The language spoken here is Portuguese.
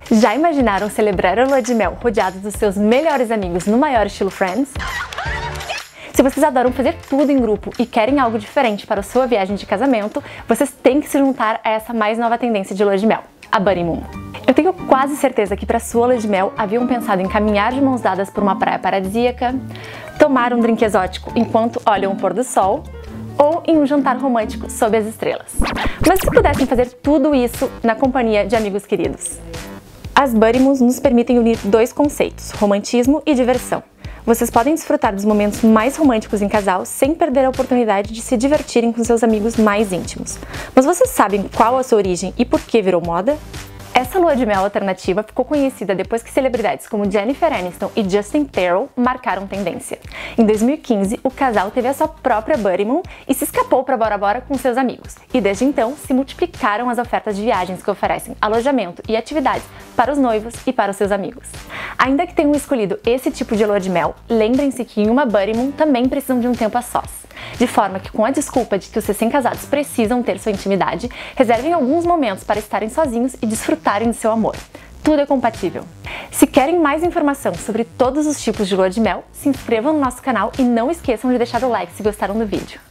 Já imaginaram celebrar a lua de mel rodeados dos seus melhores amigos no maior estilo Friends? Se vocês adoram fazer tudo em grupo e querem algo diferente para a sua viagem de casamento, vocês têm que se juntar a essa mais nova tendência de lua de mel, a Buddy Moon. Eu tenho quase certeza que para sua lua de mel haviam pensado em caminhar de mãos dadas por uma praia paradisíaca, tomar um drink exótico enquanto olham o pôr do sol, ou em um jantar romântico sob as estrelas. Mas se pudessem fazer tudo isso na companhia de amigos queridos? As Buddy Moons nos permitem unir dois conceitos, romantismo e diversão. Vocês podem desfrutar dos momentos mais românticos em casal sem perder a oportunidade de se divertirem com seus amigos mais íntimos. Mas vocês sabem qual a sua origem e por que virou moda? Essa lua de mel alternativa ficou conhecida depois que celebridades como Jennifer Aniston e Justin Theroux marcaram tendência. Em 2015, o casal teve a sua própria Buddy Moon e se escapou para Bora Bora com seus amigos. E desde então, se multiplicaram as ofertas de viagens que oferecem alojamento e atividades para os noivos e para os seus amigos. Ainda que tenham escolhido esse tipo de lua de mel, lembrem-se que em uma Buddy Moon também precisam de um tempo a sós. De forma que, com a desculpa de que os recém-casados precisam ter sua intimidade, reservem alguns momentos para estarem sozinhos e desfrutarem de seu amor. Tudo é compatível. Se querem mais informação sobre todos os tipos de lua de mel, se inscrevam no nosso canal e não esqueçam de deixar o like se gostaram do vídeo.